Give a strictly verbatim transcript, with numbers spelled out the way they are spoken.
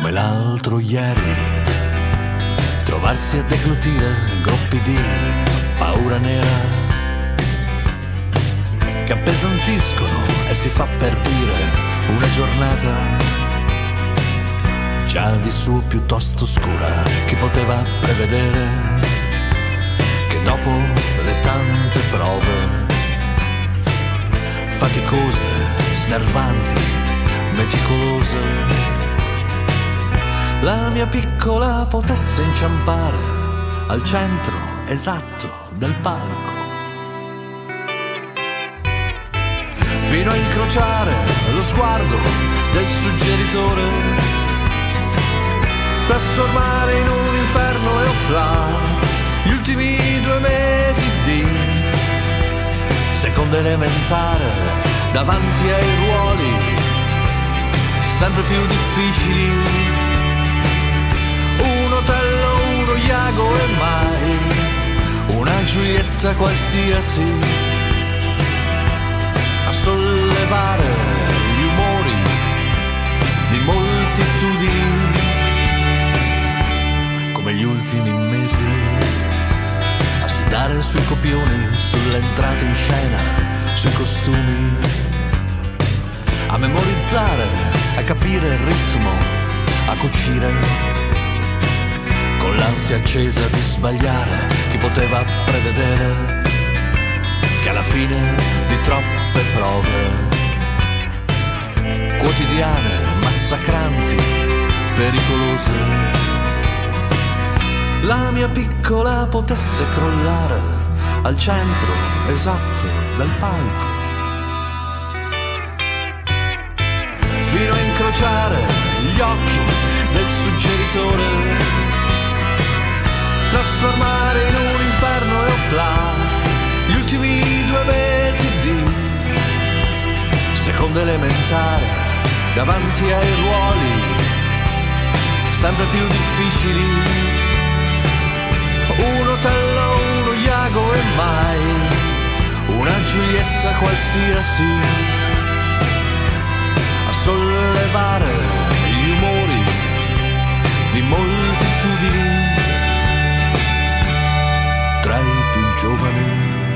come l'altro ieri, trovarsi a deglutire gruppi di paura nera che appesantiscono e si fa per dire una giornata già di su piuttosto scura. Chi poteva prevedere che dopo le tante prove faticose, snervanti, meticolose, la mia piccola potesse inciampare al centro esatto del palco, fino a incrociare lo sguardo del suggeritore, trasformare in un inferno e opla gli ultimi due mesi di seconda elementare davanti ai ruoli sempre più difficili. Un Otello, uno Iago e mai una Giulietta qualsiasi a sollevare gli umori di moltitudini come gli ultimi mesi, a sudare sui copioni, sulle entrate in scena, sui costumi, a memorizzare, a capire il ritmo, a cucire con l'ansia accesa di sbagliare. Chi poteva prevedere che alla fine di troppe prove quotidiane, massacranti, pericolose, la mia piccola potesse crollare al centro esatto del palco, fino a incrociare gli occhi del suggeritore, trasformare in un inferno e opla gli ultimi due mesi di seconda elementare davanti ai ruoli sempre più difficili. Un Otello, uno Iago e mai una Giulietta qualsiasi a sollevare gli umori di moltitudini tra i più giovani.